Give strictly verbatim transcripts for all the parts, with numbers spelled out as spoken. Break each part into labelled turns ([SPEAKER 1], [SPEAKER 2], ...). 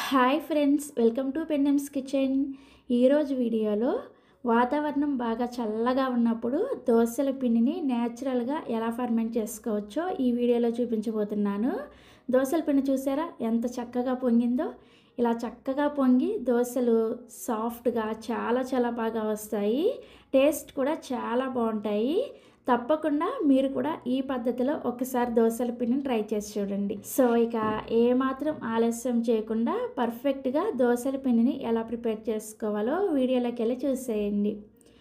[SPEAKER 1] Hi friends, welcome to పెన్నెమ్స్ kitchen. ఈరోజు వీడియోలో వాతావరణం బాగా చల్లగా ఉన్నప్పుడు దోసల పిండిని న్యాచురల్గా ఎలా ఫర్మెంట్ చేసుకోవచ్చో ఈ వీడియోలో చూపించబోతున్నాను. దోసల పిండి చూసారా ఎంత చక్కగా పొంగిందో. ఇలా చక్కగా పొంగి దోసలు సాఫ్ట్గా చాలా చాలా బాగా వస్తాయి. టేస్ట్ కూడా చాలా బాగుంటాయి. తప్పకుండా మీరు కూడా ఈ పద్ధతిలో ఒకసారి దోసల పిండిని ట్రై చేసి చూడండి. సో ఇక ఏమాత్రం ఆలస్యం చేయకుండా పర్ఫెక్ట్గా దోసల పిండిని ఎలా ప్రిపేర్ చేసుకోవాలో వీడియోలోకి వెళ్ళి చూసేయండి.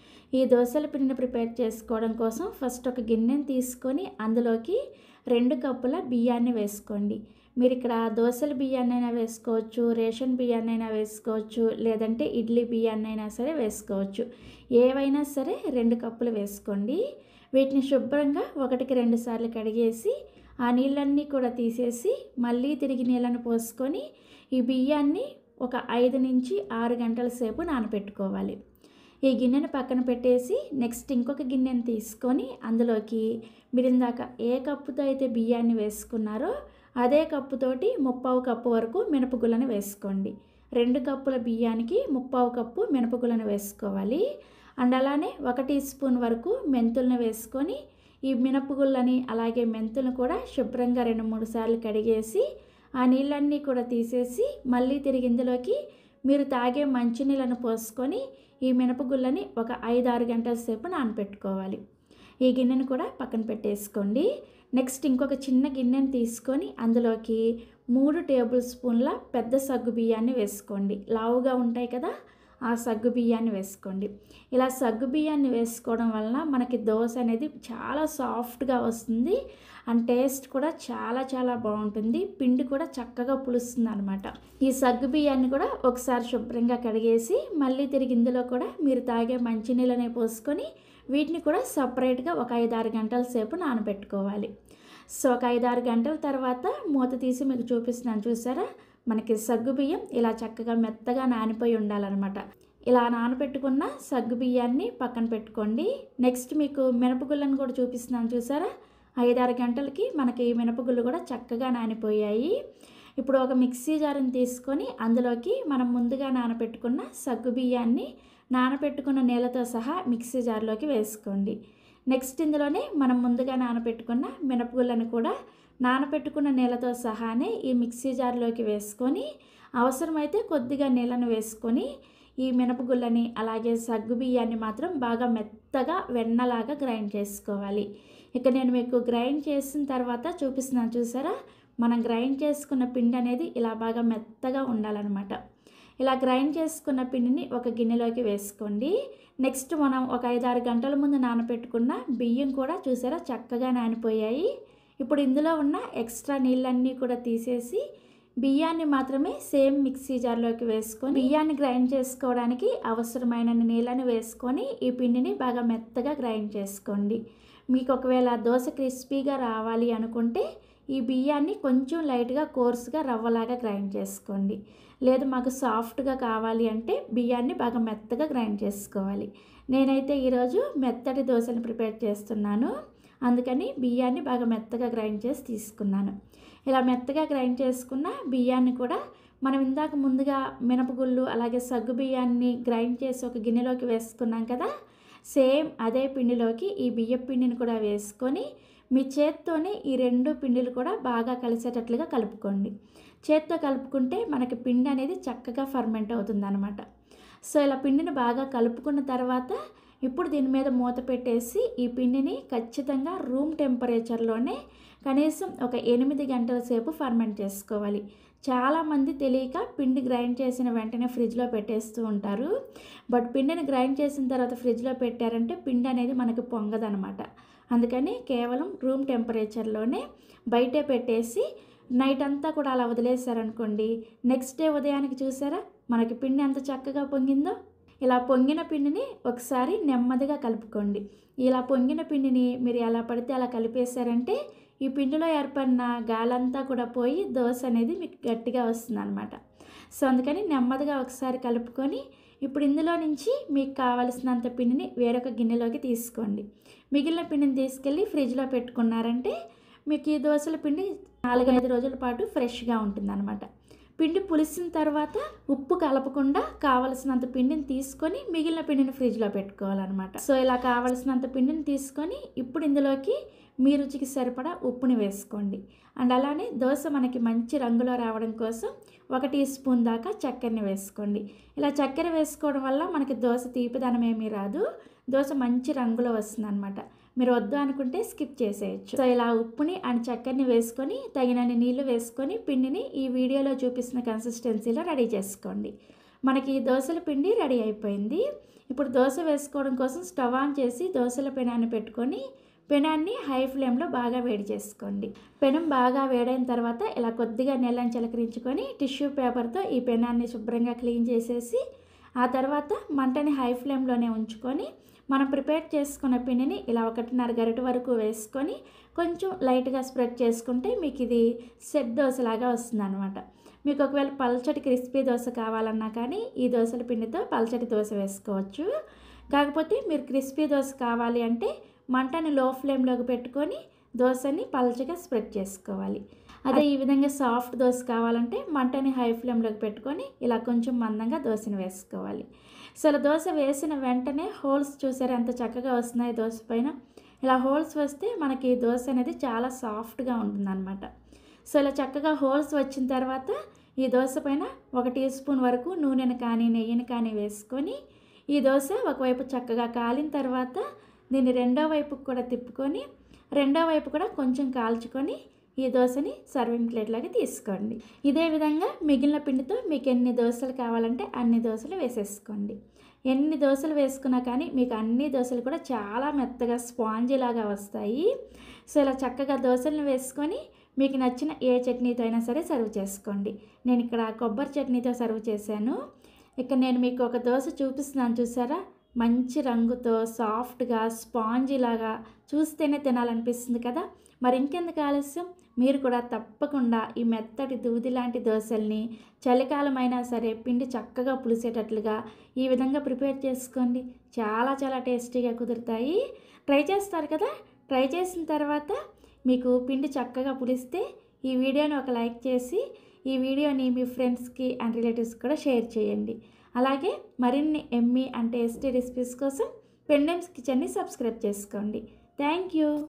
[SPEAKER 1] ఈ దోసల పిండిని ప్రిపేర్ చేసుకోవడం కోసం ఫస్ట్ ఒక గిన్నెని తీసుకొని అందులోకి రెండు కప్పుల బియ్యాన్ని వేసుకోండి. మీరు ఇక్కడ దోసల బియ్యాన్ని అయినా వేసుకోవచ్చు, రేషన్ బియ్యాన్ని అయినా వేసుకోవచ్చు, లేదంటే ఇడ్లీ బియ్యాన్ని అయినా సరే వేసుకోవచ్చు. ఏవైనా సరే రెండు కప్పులు వేసుకోండి. వీటిని శుభ్రంగా ఒకటికి రెండు సార్లు కడిగేసి ఆ నీళ్ళన్నీ కూడా తీసేసి మళ్ళీ తిరిగి నీళ్ళను పోసుకొని ఈ బియ్యాన్ని ఒక ఐదు నుంచి ఆరు గంటల సేపు నానబెట్టుకోవాలి. ఈ గిన్నెను పక్కన పెట్టేసి నెక్స్ట్ ఇంకొక గిన్నెను తీసుకొని అందులోకి మీరు ఇందాక ఏ కప్పుతో అయితే బియ్యాన్ని వేసుకున్నారో అదే కప్పుతోటి ముప్పావు కప్పు వరకు మినపగుళ్ళను వేసుకోండి. రెండు కప్పుల బియ్యానికి ముప్పావు కప్పు మినపగుళ్ళను వేసుకోవాలి. అండ్ అలానే ఒక టీ స్పూన్ వరకు మెంతులను వేసుకొని ఈ మినపగుళ్ళని అలాగే మెంతులను కూడా శుభ్రంగా రెండు మూడు సార్లు కడిగేసి ఆ నీళ్ళన్నీ కూడా తీసేసి మళ్ళీ తిరిగి ఇందులోకి మీరు తాగే మంచినీళ్ళను పోసుకొని ఈ మినపగుళ్ళని ఒక ఐదు ఆరు గంటల సేపు నానబెట్టుకోవాలి. ఈ గిన్నెను కూడా పక్కన పెట్టేసుకోండి. నెక్స్ట్ ఇంకొక చిన్న గిన్నెను తీసుకొని అందులోకి మూడు టేబుల్ స్పూన్ల పెద్ద సగ్గు బియ్యాన్ని వేసుకోండి. లావుగా ఉంటాయి కదా, ఆ సగ్గు బియ్యాన్ని వేసుకోండి. ఇలా సగ్గు బియ్యాన్ని వేసుకోవడం వలన మనకి దోశ అనేది చాలా సాఫ్ట్గా వస్తుంది. అండ్ టేస్ట్ కూడా చాలా చాలా బాగుంటుంది. పిండి కూడా చక్కగా పులుస్తుంది అనమాట. ఈ సగ్గు బియ్యాన్ని కూడా ఒకసారి శుభ్రంగా కడిగేసి మళ్ళీ తిరిగి ఇందులో కూడా మీరు తాగే మంచినీళ్ళనే పోసుకొని వీటిని కూడా సపరేట్గా ఒక ఐదు ఆరు గంటల సేపు నానబెట్టుకోవాలి. సో ఒక ఐదు ఆరు గంటల తర్వాత మూత తీసి మీకు చూపిస్తున్నాను చూసారా, మనకి సగ్గు బియ్యం ఇలా చక్కగా మెత్తగా నానిపోయి ఉండాలన్నమాట. ఇలా నానబెట్టుకున్న సగ్గు బియ్యాన్ని పక్కన పెట్టుకోండి. నెక్స్ట్ మీకు మినపగుళ్ళను కూడా చూపిస్తున్నాను చూసారా, ఐదారు గంటలకి మనకి మినపగుళ్ళు కూడా చక్కగా నానిపోయాయి. ఇప్పుడు ఒక మిక్సీ జారుని తీసుకొని అందులోకి మనం ముందుగా నానబెట్టుకున్న సగ్గు బియ్యాన్ని నానబెట్టుకున్న నీళ్ళతో సహా మిక్సీ జార్లోకి వేసుకోండి. నెక్స్ట్ ఇందులోనే మనం ముందుగా నానబెట్టుకున్న మినపగుళ్ళను కూడా నానబెట్టుకున్న నీళ్ళతో సహానే ఈ మిక్సీ జార్లోకి వేసుకొని అవసరమైతే కొద్దిగా నీళ్ళను వేసుకొని ఈ మినపగుళ్ళని అలాగే సగ్గు బియ్యాన్ని మాత్రం బాగా మెత్తగా వెన్నలాగా గ్రైండ్ చేసుకోవాలి. ఇక నేను మీకు గ్రైండ్ చేసిన తర్వాత చూపిస్తున్నాను చూసారా, మనం గ్రైండ్ చేసుకున్న పిండి అనేది ఇలా బాగా మెత్తగా ఉండాలన్నమాట. ఇలా గ్రైండ్ చేసుకున్న పిండిని ఒక గిన్నెలోకి వేసుకోండి. నెక్స్ట్ మనం ఒక ఐదు ఆరు గంటల ముందు నానబెట్టుకున్న బియ్యం కూడా చూసారా చక్కగా నానిపోయాయి. ఇప్పుడు ఇందులో ఉన్న ఎక్స్ట్రా నీళ్ళన్నీ కూడా తీసేసి బియ్యాన్ని మాత్రమే సేమ్ మిక్సీ జార్లోకి వేసుకొని బియ్యాన్ని గ్రైండ్ చేసుకోవడానికి అవసరమైన నీళ్ళని వేసుకొని ఈ పిండిని బాగా మెత్తగా గ్రైండ్ చేసుకోండి. మీకు ఒకవేళ దోశ క్రిస్పీగా రావాలి అనుకుంటే ఈ బియ్యాన్ని కొంచెం లైట్గా కోర్సుగా రవ్వలాగా గ్రైండ్ చేసుకోండి. లేదు మాకు సాఫ్ట్గా కావాలి అంటే బియ్యాన్ని బాగా మెత్తగా గ్రైండ్ చేసుకోవాలి. నేనైతే ఈరోజు మెత్తటి దోశని ప్రిపేర్ చేస్తున్నాను, అందుకని బియ్యాన్ని బాగా మెత్తగా గ్రైండ్ చేసి తీసుకున్నాను. ఇలా మెత్తగా గ్రైండ్ చేసుకున్న బియ్యాన్ని కూడా మనం ఇందాక ముందుగా మినపగుళ్ళు అలాగే సగ్గు బియ్యాన్ని గ్రైండ్ చేసి ఒక గిన్నెలోకి వేసుకున్నాం కదా, సేమ్ అదే పిండిలోకి ఈ బియ్యం పిండిని కూడా వేసుకొని మీ చేత్తోనే ఈ రెండు పిండిలు కూడా బాగా కలిసేటట్లుగా కలుపుకోండి. చేత్తో కలుపుకుంటే మనకి పిండి అనేది చక్కగా ఫర్మెంట్ అవుతుంది అనమాట. సో ఇలా పిండిని బాగా కలుపుకున్న తర్వాత ఇప్పుడు దీని మీద మూత పెట్టేసి ఈ పిండిని ఖచ్చితంగా రూమ్ టెంపరేచర్లోనే కనీసం ఒక ఎనిమిది గంటల సేపు ఫర్మెంట్ చేసుకోవాలి. చాలామంది తెలియక పిండి గ్రైండ్ చేసిన వెంటనే ఫ్రిడ్జ్లో పెట్టేస్తూ ఉంటారు. బట్ పిండిని గ్రైండ్ చేసిన తర్వాత ఫ్రిడ్జ్లో పెట్టారంటే పిండి అనేది మనకి పొంగదనమాట. అందుకని కేవలం రూమ్ టెంపరేచర్లోనే బయటే పెట్టేసి నైట్ అంతా కూడా అలా వదిలేసారనుకోండి, నెక్స్ట్ డే ఉదయానికి చూసారా మనకి పిండి ఎంత చక్కగా పొంగిందో. ఇలా పొంగిన పిండిని ఒకసారి నెమ్మదిగా కలుపుకోండి. ఇలా పొంగిన పిండిని మీరు ఎలా పడితే అలా కలిపేశారంటే ఈ పిండిలో ఏర్పడిన గాలంతా కూడా పోయి దోశ అనేది మీకు గట్టిగా వస్తుంది అనమాట. సో అందుకని నెమ్మదిగా ఒకసారి కలుపుకొని ఇప్పుడు ఇందులో నుంచి మీకు కావలసినంత పిండిని వేరొక గిన్నెలోకి తీసుకోండి. మిగిలిన పిండిని తీసుకెళ్ళి ఫ్రిడ్జ్లో పెట్టుకున్నారంటే మీకు ఈ దోశల పిండి నాలుగైదు రోజుల పాటు ఫ్రెష్గా ఉంటుందన్నమాట. పిండి పులిసిన తర్వాత ఉప్పు కలపకుండా కావలసినంత పిండిని తీసుకొని మిగిలిన పిండిని ఫ్రిడ్జ్లో పెట్టుకోవాలన్నమాట. సో ఇలా కావలసినంత పిండిని తీసుకొని ఇప్పుడు ఇందులోకి మీ రుచికి సరిపడా ఉప్పుని వేసుకోండి. అండ్ అలానే దోశ మనకి మంచి రంగులో రావడం కోసం ఒక టీ స్పూన్ దాకా చక్కెరని వేసుకోండి. ఇలా చక్కెర వేసుకోవడం వల్ల మనకి దోశ తీపిదనం ఏమీ రాదు, దోశ మంచి రంగులో వస్తుంది అనమాట. మీరు వద్దు అనుకుంటే స్కిప్ చేసేయచ్చు. సో ఇలా ఉప్పుని అండ్ చక్కెరని వేసుకొని తగినన్ని నీళ్లు వేసుకొని పిండిని ఈ వీడియోలో చూపిస్తున్న కన్సిస్టెన్సీలో రెడీ చేసుకోండి. మనకి దోశల పిండి రెడీ అయిపోయింది. ఇప్పుడు దోశ వేసుకోవడం కోసం స్టవ్ ఆన్ చేసి దోశల పెనాన్ని పెట్టుకొని పెనాన్ని హై ఫ్లేమ్లో బాగా వేడి చేసుకోండి. పెనం బాగా వేడైన తర్వాత ఇలా కొద్దిగా నీళ్ళని చిలకరించుకొని టిష్యూ పేపర్తో ఈ పెనాన్ని శుభ్రంగా క్లీన్ చేసేసి ఆ తర్వాత మంటని హై ఫ్లేమ్లోనే ఉంచుకొని మనం ప్రిపేర్ చేసుకున్న పిండిని ఇలా ఒకటిన్నర గరిటె వరకు వేసుకొని కొంచెం లైట్గా స్ప్రెడ్ చేసుకుంటే మీకు ఇది సెట్ దోశలాగా వస్తుంది అనమాట. మీకు ఒకవేళ పల్చటి క్రిస్పీ దోశ కావాలన్నా కానీ ఈ దోశల పిండితో పల్చటి దోశ వేసుకోవచ్చు. కాకపోతే మీరు క్రిస్పీ దోశ కావాలి అంటే మంటని లో ఫ్లేమ్లోకి పెట్టుకొని దోశని పల్చగా స్ప్రెడ్ చేసుకోవాలి. అదే ఈ విధంగా సాఫ్ట్ దోశ కావాలంటే మంటని హై ఫ్లేమ్లోకి పెట్టుకొని ఇలా కొంచెం మందంగా దోశని వేసుకోవాలి. సో ఇలా దోశ వేసిన వెంటనే హోల్స్ చూసారు ఎంత చక్కగా వస్తున్నాయి దోశ పైన. ఇలా హోల్స్ వస్తే మనకి దోశ అనేది చాలా సాఫ్ట్గా ఉంటుందన్నమాట. సో ఇలా చక్కగా హోల్స్ వచ్చిన తర్వాత ఈ దోశ పైన ఒక టీ స్పూన్ వరకు నూనెను కానీ నెయ్యిని కానీ వేసుకొని ఈ దోశ ఒకవైపు చక్కగా కాలిన తర్వాత దీన్ని రెండో వైపుకు కూడా తిప్పుకొని రెండో వైపు కూడా కొంచెం కాల్చుకొని ఈ దోశని సర్వింగ్ ప్లేట్లోకి తీసుకోండి. ఇదే విధంగా మిగిలిన పిండితో మీకు ఎన్ని దోశలు కావాలంటే అన్ని దోశలు వేసేసుకోండి. ఎన్ని దోశలు వేసుకున్నా కానీ మీకు అన్ని దోశలు కూడా చాలా మెత్తగా స్పాంజీ లాగా వస్తాయి. సో ఇలా చక్కగా దోశలను వేసుకొని మీకు నచ్చిన ఏ చట్నీతో అయినా సరే సర్వ్ చేసుకోండి. నేను ఇక్కడ కొబ్బరి చట్నీతో సర్వ్ చేశాను. ఇక్కడ నేను మీకు ఒక దోశ చూపిస్తున్నాను చూసారా, మంచి రంగుతో సాఫ్ట్గా స్పాంజీ లాగా చూస్తేనే తినాలనిపిస్తుంది కదా. మరి ఇంకెందుకు ఆలస్యం, మీరు కూడా తప్పకుండా ఈ మెత్తటి దూది లాంటి దోశల్ని చలికాలం అయినా సరే పిండి చక్కగా పులిసేటట్లుగా ఈ విధంగా ప్రిపేర్ చేసుకోండి. చాలా చాలా టేస్టీగా కుదురుతాయి. ట్రై చేస్తారు కదా. ట్రై చేసిన తర్వాత మీకు పిండి చక్కగా పులిస్తే ఈ వీడియోని ఒక లైక్ చేసి ఈ వీడియోని మీ ఫ్రెండ్స్కి అండ్ రిలేటివ్స్కి కూడా షేర్ చేయండి. అలాగే మరిన్ని ఎమ్మీ అండ్ టేస్టీ రెసిపీస్ కోసం పెండెమ్స్ కిచెన్ని సబ్స్క్రైబ్ చేసుకోండి. Thank you.